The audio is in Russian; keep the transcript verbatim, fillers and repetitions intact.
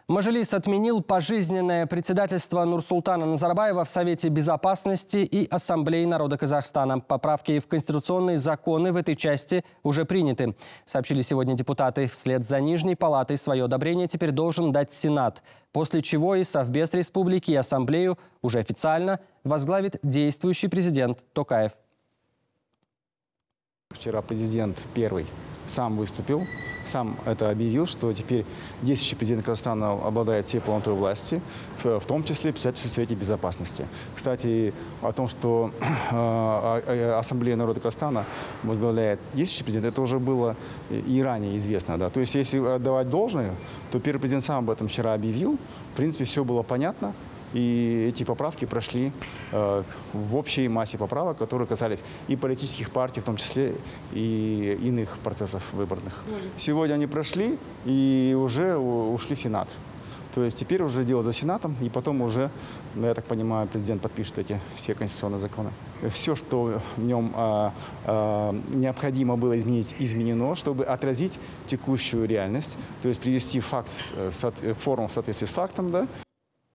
Мажилис отменил пожизненное председательство Нурсултана Назарбаева в Совете Безопасности и Ассамблеи народа Казахстана. Поправки в конституционные законы в этой части уже приняты. Сообщили сегодня депутаты. Вслед за Нижней палатой свое одобрение теперь должен дать Сенат. После чего и Совбез Республики, и Ассамблею уже официально возглавит действующий президент Токаев. Вчера президент первый сам выступил, сам это объявил, что теперь действующий президент Казахстана обладает всей полнотой власти, в том числе председательство Совета Безопасности. Кстати, о том, что э, Ассамблея народа Казахстана возглавляет действующий президент, это уже было и ранее известно. Да? То есть, если отдавать должное, то первый президент сам об этом вчера объявил. В принципе, все было понятно. И эти поправки прошли э, в общей массе поправок, которые касались и политических партий, в том числе и иных процессов выборных. Сегодня они прошли и уже ушли в Сенат. То есть теперь уже дело за Сенатом, и потом уже, я так понимаю, президент подпишет эти все конституционные законы. Все, что в нем э, э, необходимо было изменить, изменено, чтобы отразить текущую реальность, то есть привести факт, форму в соответствии с фактом, да.